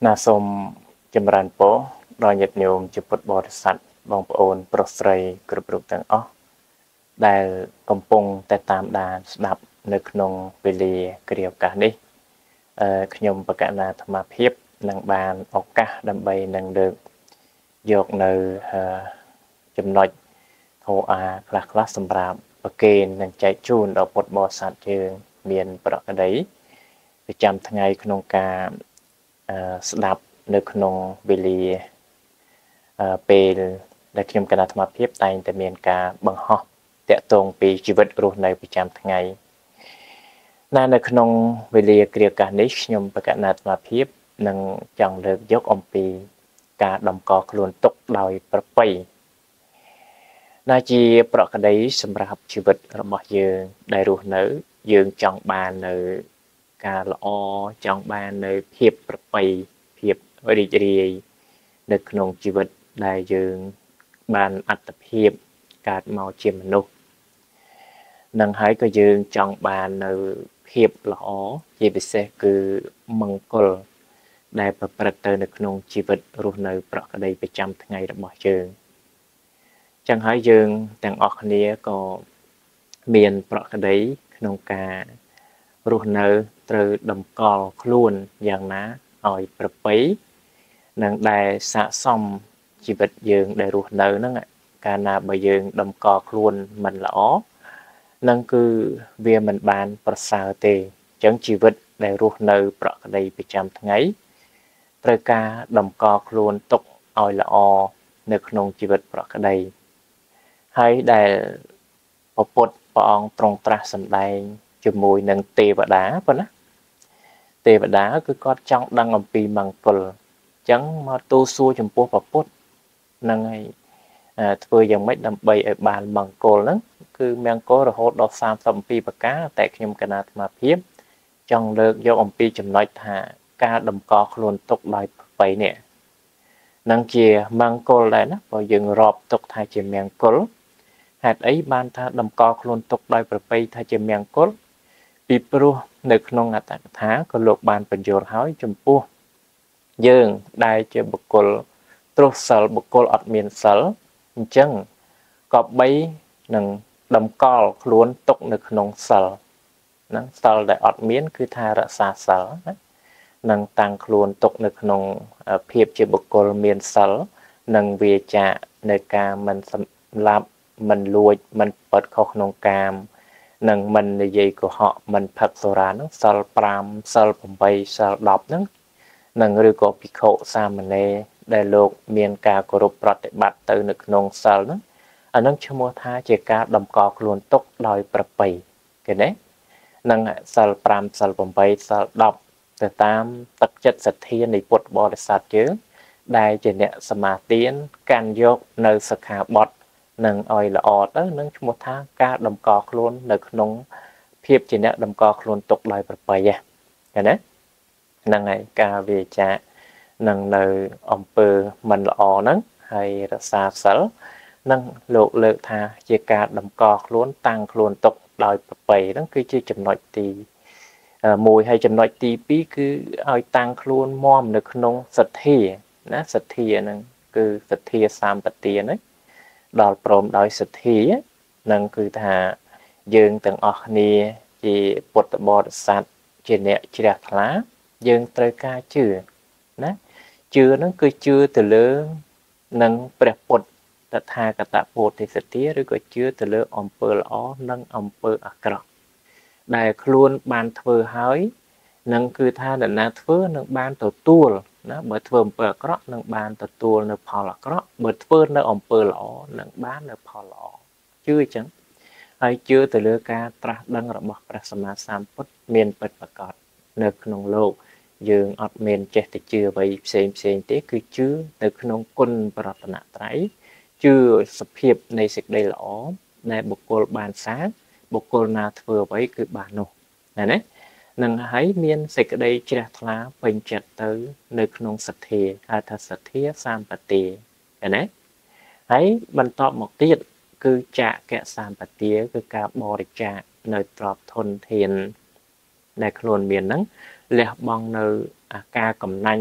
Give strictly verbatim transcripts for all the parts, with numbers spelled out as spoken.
ណាសូមចម្រើនពរដល់ញាតិញោមជាពុទ្ធបរិស័ទបងប្អូនប្រុសស្រីគ្រប់រូបទាំងអស់ដែលកំពុងតែតាមដានស្ដាប់នៅក្នុងវេលាគ្រាឱកាសនេះអឺខ្ញុំបកណាអាត្មាភាពនឹងបានឱកាសដើម្បីនឹងលើកយកនៅចំណុចធម៌អាខ្លះខ្លះសម្រាប់ប្រគេននិងចែកជូនដល់ពុទ្ធបរិស័ទយើងមានប្រក្តីប្រចាំថ្ងៃក្នុងការស្ដាប់នៅក្នុងវេលាពេលដែលខ្ញុំគណៈអាត្មាភាពតែងតែមានការបង្ហោះតាក់ទងពីជីវិតរស់នៅប្រចាំថ្ងៃណានៅក្នុងវេលាគ្រាឱកាសនេះខ្ញុំបកណាអាត្មាភាពនឹងចង់លើកយកអំពីការតម្កល់ខ្លួនទុកដោយប្រពៃដែលជាប្រក្តីសម្រាប់ជីវិតរបស់យើងដែលរស់នៅយើងចង់បាននៅការល្អចង់បាននៅភាពប្រពៃភាពរីករាយនៅក្នុងជីវិតដែលយើងបានអត្តភាពកើតមកជាមនុស្សនឹងហើយក៏យើងចង់បាននៅភាពល្អជាពិសេសគឺមង្គលដែលប្រព្រឹត្តទៅនៅក្នុងជីវិតរស់នៅប្រក្តីប្រចាំថ្ងៃរបស់យើងចឹងហើយយើងទាំងអស់គ្នាក៏មានប្រក្តីក្នុងការរស់នៅត្រូវតម្កល់ខ្លួនយ៉ាងណាឲ្យប្រពៃនឹងដែលស័ក្តិសមជីវិតយើងដែលរស់នៅហ្នឹងកាលណាបើយើងតម្កល់ខ្លួនមិនល្អនឹងគឺវាមិនបានប្រសើរទេអញ្ចឹងជីវិតដែលរស់នៅប្រក្តីប្រចាំថ្ងៃត្រូវការតម្កល់ខ្លួនទុកឲ្យល្អនៅក្នុងជីវិតប្រក្តីហើយដែលព្រះពុទ្ធព្រះអង្គទ្រង់ត្រាស់សម្ដែងជាមួយនឹងទេវតាប៉ុណ្ណាទេវតាគឺគាត់ចង់ដឹងអំពីមង្គលអញ្ចឹងមកទូលសួរចំពោះព្រះពុទ្ធនឹងឲ្យធ្វើយ៉ាងម៉េចដើម្បីឲ្យបានមង្គលហ្នឹងគឺមង្គលរហូតដល់សាមសិបពីរប្រការតែខ្ញុំគណៈអាត្មាភាពចង់លើកយកអំពីចំណុចថាការតម្កល់ខ្លួនទុកដោយប្រពៃនេះនឹងជាមង្គលដែរណាបើយើងរាប់ទុកថាជាមង្គលហេតុអីបានថាតម្កល់ខ្លួនទុកដោយប្រពៃថាជាមង្គលពីព្រោះនៅក្នុងអត្តកថាក៏លោកបានបញ្យល់ហើយចំពោះយើងដែលជាបុគ្គលទ្រុសសិលបុគ្គលអត់មានសិលអញ្ចឹងក៏បីនឹងតម្កល់ខ្លួនទុកនៅក្នុងសិលហ្នឹងសិលដែលអត់មានគឺថារក្សាសិលណានឹងតាំងខ្លួនទុកនៅក្នុងភាពជាបុគ្គលមានសិលនិងវាចានៅការមិនសម្លាប់មិនលួចមិនបិទខុសក្នុងកាមនិងមិននិយាយកុហកមិនផឹកសូរ៉ាហ្នឹងសិលប្រាំសិលប្រាំសិលដប់ហ្នឹងនឹងឬក៏ភិក្ខុសាមណេរដែលលោកមានការគោរពប្រតិបត្តិទៅនៅក្នុងសិលហ្នឹងអានឹងឈ្មោះថាជាការតម្កល់ខ្លួនទុកដោយប្រពៃគេណានឹងសិលប្រាំសិលប្រាំសិលដប់ទៅតាមទឹកចិត្តសទ្ធានៃពុទ្ធបរិស័ទយើងដែលជាអ្នកសមាទានកាន់យកនៅសិក្ខាបទនឹងឲ្យល្អទៅនឹងឈ្មោះថាការតម្កល់ខ្លួននៅក្នុងភាពជាអ្នកតម្កល់ខ្លួនទុកដោយប្រពៃហ្នឹងណាហ្នឹងហើយការវាចានឹងនៅអំពើមិនល្អហ្នឹងហើយរក្សាសិលនឹងលោកលើកថាជាការតម្កល់ខ្លួនតាំងខ្លួនទុកដោយប្រពៃហ្នឹងគឺជាចំណុចទីមួយហើយចំណុចទីពីរគឺឲ្យតាំងខ្លួនមមនៅក្នុងសទ្ធាណាសទ្ធាហ្នឹងគឺសទ្ធាសម្បទាហ្នឹងដល់ព្រមដោយសទ្ធានឹងគឺថាយើងទាំងអស់គ្នាជាពុទ្ធបរិស័ទជាអ្នកជ្រះថ្លាយើងត្រូវការជឿណាជឿហ្នឹងគឺជឿទៅលើនឹងព្រះពុទ្ធតថាគតពោធិសត្វាឬក៏ជឿទៅលើអំពើល្អនិងអំពើអាក្រក់ដែលខ្លួនបានធ្វើហើយនឹងគឺថានរណាធ្វើនឹងបានទទួលណាបើធ្វើអំពើអាក្រក់នឹងបានទទួលនៅផលអាក្រក់បើធ្វើនៅអំពើល្អនឹងបាននៅផលល្អជឿអញ្ចឹងហើយជឿទៅលើការត្រាស់ដឹងរបស់ព្រះសម្មាសម្ពុទ្ធមានពិតប្រាកដនៅក្នុងលោកយើងអត់មានចេះតែជឿអ្វីផ្សេងផ្សេងទេគឺជឿនៅក្នុងគុណប្រតនត្រ័យជឿសភាពនៃសេចក្តីល្អដែលបុគ្គលបានសាងបុគ្គលណាធ្វើអ្វីគឺបាននោះណាណានឹងហើយមានសេចក្តីជ្រះថ្លាពេញចិត្តទៅនៅក្នុងសទ្ធាហៅថាសទ្ធាសម្បទាណាហើយបន្តមកទៀតគឺចាកៈសម្បទាគឺការបរិច្ចាគនៅទ្រព្យធនធានដែលខ្លួនមានហ្នឹងលះបង់នៅអាការកំណាញ់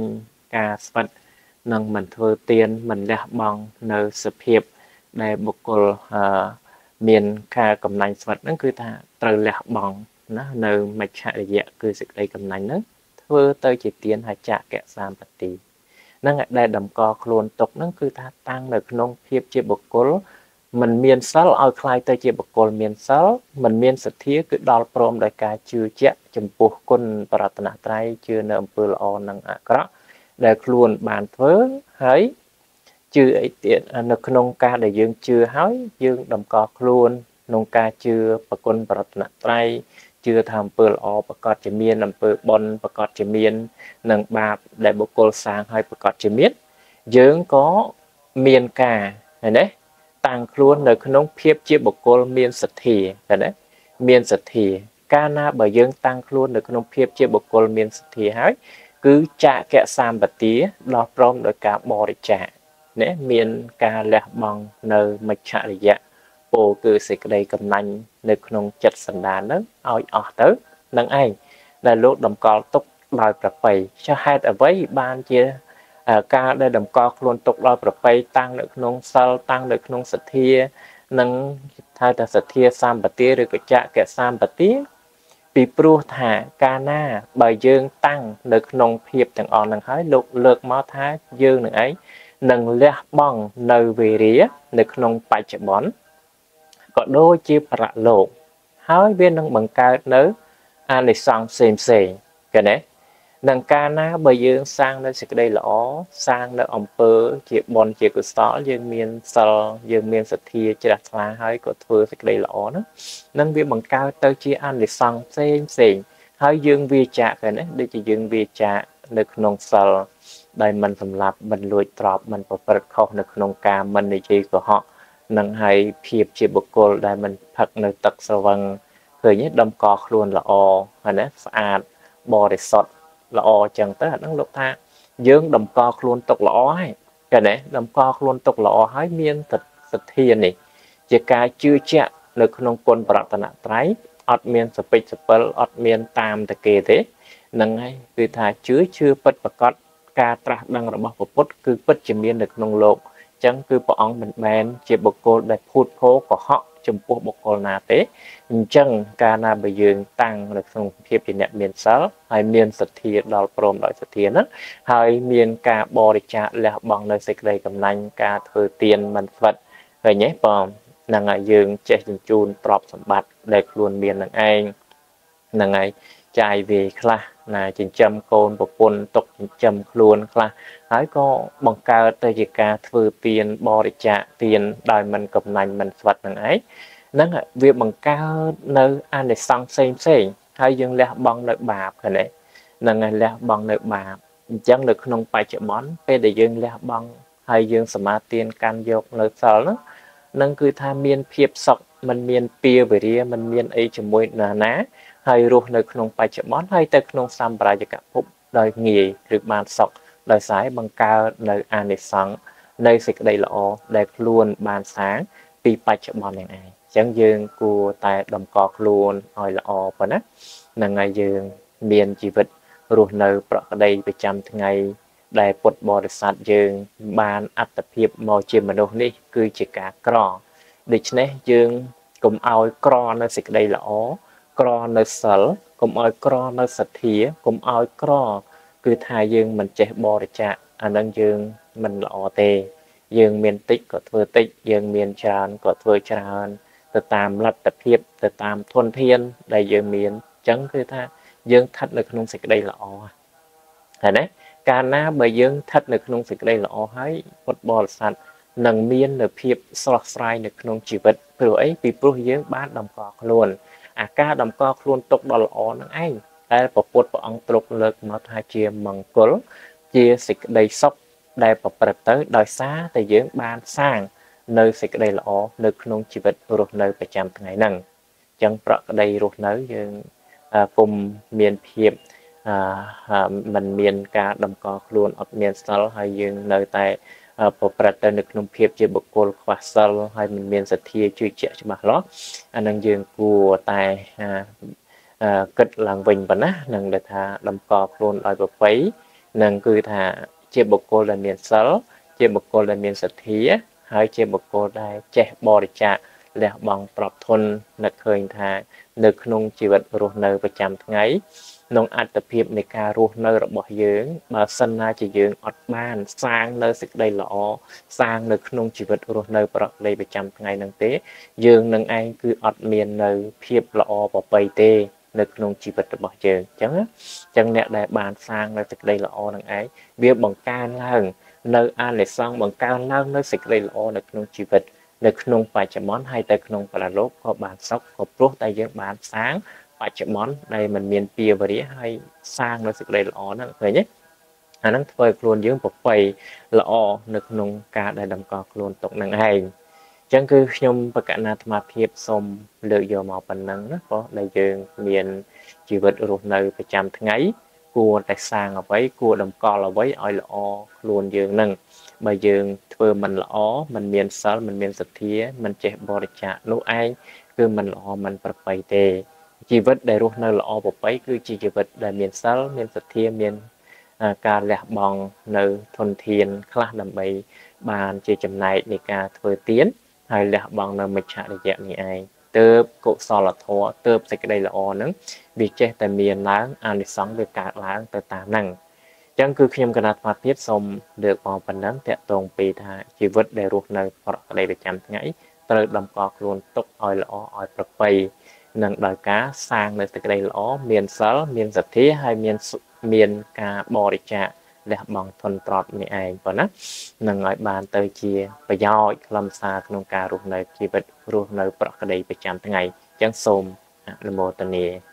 ការស្វិតនឹងមិនធ្វើទៀនមិនលះបង់នៅសភាពដែលបុគ្គលអឺមានការកំណាញ់ស្វិតហ្នឹងគឺថាត្រូវលះបង់ណានៅមច្ឆរិយៈគឺសេចក្តីកំណាញ់ហ្នឹងធ្វើទៅជាទៀនហច្ចៈកសាមបតិហ្នឹងដែលតម្កល់ខ្លួនទុកហ្នឹងគឺថាតាំងនៅក្នុងភាពជាបុគ្គលមិនមានសិលឲ្យคล้ายទៅជាបុគ្គលមានសិលមិនមានសទ្ធាគឺដល់ព្រមដោយការជឿជាក់ចំពោះគុណបរតនត្រ័យជឿនៅអំពើល្អនិងអាក្រក់ដែលខ្លួនបានធ្វើហើយជឿអីទៀតនៅក្នុងការដែលយើងជឿហើយយើងតម្កល់ខ្លួនក្នុងការជឿប្រគុណបរតនត្រ័យជឿថាអំពើល្អប្រកបជាមានអំពើបុណ្យប្រកបជាមាននិងបាបដែលបុគ្គលសាងឲ្យប្រកបជាមានយើងក៏មានការឃើញទេតាំងខ្លួននៅក្នុងភាពជាបុគ្គលមានសទ្ធាឃើញទេមានសទ្ធាកាលណាបើយើងតាំងខ្លួននៅក្នុងភាពជាបុគ្គលមានសទ្ធាហើយគឺចាកសម្បទាដល់ព្រមដោយការបរិច្ចាគណាមានការលះបង់នៅមច្ឆរិយៈពោគឺសេចក្តីកំណាញ់នៅក្នុងចិត្តសន្តាននឹងឲ្យអស់ទៅនឹងឯងដែលលោកតម្កល់ទុកដោយប្រពៃចុះហេតុអ្វីបានជាការដែលតម្កល់ខ្លួនទុកដោយប្រពៃតាំងនៅក្នុងសិលតាំងនៅក្នុងសទ្ធានិងថាតែសទ្ធាសម្បទាឬក៏ចក្រសម្បទាពីព្រោះថាកាលណាបើយើងតាំងនៅក្នុងភាពទាំងអស់នឹងហើយលោកលើកមកថាយើងនឹងឯងនឹងលះបង់នៅវេរានៅក្នុងបច្ចុប្បន្នក៏ដូចជាប្រលោកហើយវានឹងបង្កើតនៅអានិសង្សផ្សេងផ្សេងឃើញទេនឹងកាលណាបើយើងសាងនៅសេចក្តីល្អសាងនៅអំពើជាបុណ្យជាកុសលយើងមានសិលយើងមានសទ្ធាជ្រះថ្លាហើយក៏ធ្វើសេចក្តីល្អហ្នឹងនឹងវាបង្កើតទៅជាអានិសង្សផ្សេងផ្សេងហើយយើងវាចាកឃើញទេដូចជាយើងវាចាកនៅក្នុងសិលដែលមិនសម្លាប់មិនលួចទ្រព្យមិនប្រព្រឹត្តខុសនៅក្នុងការមិននិយាយកុហកនឹងហើយភាពជាបុគ្គលដែលមិនផឹកនៅទឹកស្រវឹងឃើញទេតម្កល់ខ្លួនល្អហើយណាស្អាតបរិសុទ្ធល្អចឹងទៅអាហ្នឹងលោកថាយើងតម្កល់ខ្លួនទុកល្អហើយឃើញទេតម្កល់ខ្លួនទុកល្អហើយមានសទ្ធានេះជាការជឿជាក់នៅក្នុងគុណបរតនត្រ័យអត់មានសពេចសពិលអត់មានតាមតគេទេហ្នឹងហើយគឺថាជឿជឿពិតប្រកបការត្រាស់ដឹងរបស់ព្រះពុទ្ធគឺពិតជាមាននៅក្នុងលោកអញ្ចឹងគឺព្រះអង្គមិនមែនជាបុគ្គលដែលភូតភរកុហកចំពោះបុគ្គលណាទេអញ្ចឹងកាលណាបើយើងតាំងនៅក្នុងភាពជាអ្នកមានសិលហើយមានសទ្ធាដល់ព្រមដោយសទ្ធាហ្នឹងហើយមានការបរិច្ចាគលះបង់នៅសេចក្តីកំណាញ់ការធ្វើទានមិនស្វិតឃើញទេបងហ្នឹងហើយយើងចេះជញ្ជូនទ្រព្យសម្បត្តិដែលខ្លួនមាននឹងឯងហ្នឹងហើយចាយវាយខ្លះណាចិញ្ចឹមកូនប្រពន្ធទុកចិញ្ចឹមខ្លួនខ្លះហើយក៏បង្កើតទៅជាការធ្វើទានបរិច្ចាគទានដោយមិនកំណាញ់មិនស្វិតនឹងឯងហ្នឹងវាបង្កើតនៅអានិសង្សផ្សេងផ្សេងហើយយើងលះបង់នៅបាបហ្នឹងហ្នឹងហើយលះបង់នៅបាបអញ្ចឹងនៅក្នុងបច្ចុប្បន្នពេលដែលយើងលះបង់ហើយយើងសមាទានកាន់យកនៅសិលហ្នឹងនឹងគឺថាមានភាពសុខមិនមានពៀវេរាមិនមានអីជាមួយណាណាហើយរស់នៅក្នុងបច្ចុប្បន្នហើយទៅក្នុងសម្បរាយកភពដោយងាយឬបានសុខដោយសារបង្កើតនៅអានិសង្សនៃសេចក្តីល្អដែលខ្លួនបានសាងពីបច្ចុប្បន្នយ៉ាងឯងអញ្ចឹងយើងគួរតែតម្កល់ខ្លួនឲ្យល្អប៉ុណ្ណាហ្នឹងហើយយើងមានជីវិតរស់នៅប្រក្តីប្រចាំថ្ងៃដែលពុទ្ធបរិស័ទយើងបានអត្តភាពមកជាមនុស្សនេះគឺជាការក្រដូច្នេះយើងកុំឲ្យក្រនៅសេចក្តីល្អក្រនៅសិលកុំឲ្យក្រនៅសទ្ធាកុំឲ្យក្រគឺថាយើងមិនចេះបរិច្ចាគអានឹងយើងមិនល្អទេយើងមានតិចក៏ធ្វើតិចយើងមានច្រើនក៏ធ្វើច្រើនទៅតាមលទ្ធភាពទៅតាមធនធានដែលយើងមានអញ្ចឹងគឺថាយើងស្ថិតនៅក្នុងសេចក្តីល្អហើយណាកាលណាបើយើងស្ថិតនៅក្នុងសេចក្តីល្អហើយពុទ្ធបរិស័ទនឹងមាននូវភាពស្រស់ស្រាយនៅក្នុងជីវិតព្រោះអីពីព្រោះយើងបានតម្កល់ខ្លួនអាការតម្កល់ខ្លួនទុកដល់ល្អនឹងឯងដែលព្រះពុទ្ធព្រះអង្គទ្រង់លើកមកថាជាមង្គលជាសេចក្តីសុខដែលប្រព្រឹត្តទៅដោយសារតែយើងបានសាងនៅសេចក្តីល្អនៅក្នុងជីវិតរស់នៅប្រចាំថ្ងៃហ្នឹងអញ្ចឹងប្រក្តីរស់នៅយើងគុំមានភាពអឺมันមានការតម្កល់ខ្លួនអត់មានសិលហើយយើងនៅតែប្រព្រឹត្តទៅនៅក្នុងភាពជាបុគ្គលខ្វះសិលហើយមិនមានសទ្ធាជឿជាក់ច្បាស់លាស់អានឹងយើងគួរតែគិតឡើងវិញប៉ុណ្ណានឹងដែលថាតម្កល់ខ្លួនឲ្យប្រពៃនឹងគឺថាជាបុគ្គលដែលមានសិលជាបុគ្គលដែលមានសទ្ធាហើយជាបុគ្គលដែលចេះបរិច្ចាគលះបង់ទ្រព្យធននឹកឃើញថានៅក្នុងជីវិតរស់នៅប្រចាំថ្ងៃក្នុងអត្តភាពនៃការរស់នៅរបស់យើងបើសិនណាជាយើងអត់បានសាងនៅសេចក្តីល្អសាងនៅក្នុងជីវិតរស់នៅប្រកបប្រចាំថ្ងៃនឹងទេយើងនឹងឯងគឺអត់មាននៅភាពល្អប្រពៃទេនៅក្នុងជីវិតរបស់យើងអញ្ចឹងអញ្ចឹងអ្នកដែលបានសាងនៅសេចក្តីល្អនឹងឯងវាបង្កើនឡើងនៅអានិសង្សបង្កើនឡើងនៅសេចក្តីល្អនៅក្នុងជីវិតនៅក្នុងបច្ចុប្បន្នហើយទៅក្នុងបរលោកក៏បានសុខក៏ព្រោះតែយើងបានសាងបច្ចុប្បន្នដែលมันមានពាវរិយហើយសាងនៅសេចក្តីល្អហ្នឹងឃើញទេអាហ្នឹងធ្វើឲ្យខ្លួនយើងប្របីល្អនៅក្នុងការដែលតម្កល់ខ្លួនទុកនឹងឯងចឹងគឺខ្ញុំបកណាអាត្មាភាពសូមលើកយកមកប៉ុណ្ណឹងណាបងដែលយើងមានជីវិតរស់នៅប្រចាំថ្ងៃគួរតែសាងអ្វីគួរតម្កល់អ្វីឲ្យល្អខ្លួនយើងនឹងបើយើងធ្វើមិនល្អមិនមានសិលមិនមានសទ្ធាមិនចេះបរិច្ចាគនោះឯងគឺមិនល្អមិនប្រពៃទេជីវិតដែលរស់នៅល្អប្រពៃគឺជាជីវិតដែលមានសិលមានសទ្ធាមានការលះបង់នៅធនធានខ្លះដើម្បីបានជាចំណែកនៃការធ្វើទានហើយលះបង់នៅមិច្ឆរិយៈនេះឯងទើបកុសលធម៌ទើបសេចក្តីល្អហ្នឹងវាចេះតែមានឡើងអានិសង្សវាកើតឡើងទៅតាមហ្នឹងអញ្ចឹងគឺខ្ញុំគណៈអាត្មាភាពសូមលើកមកប៉ុណ្ណឹងតាក់ទងពីថាជីវិតដែលរស់នៅប្រកបប្រចាំថ្ងៃត្រូវតម្កល់ខ្លួនទុកឲ្យល្អឲ្យប្រពៃនឹងដោយការសាងនៅសេចក្តីល្អមានសិលមានសទ្ធាហើយមានមានការបរិច្ចាគលះបង់ធនទ្រព្យនេះឯងប៉ុណ្ណានឹងឲ្យបានទៅជាប្រយោជន៍ខ្លឹមសារក្នុងការរស់នៅជីវិតរស់នៅប្រកបប្រចាំថ្ងៃអញ្ចឹងសូមអនុមោទនា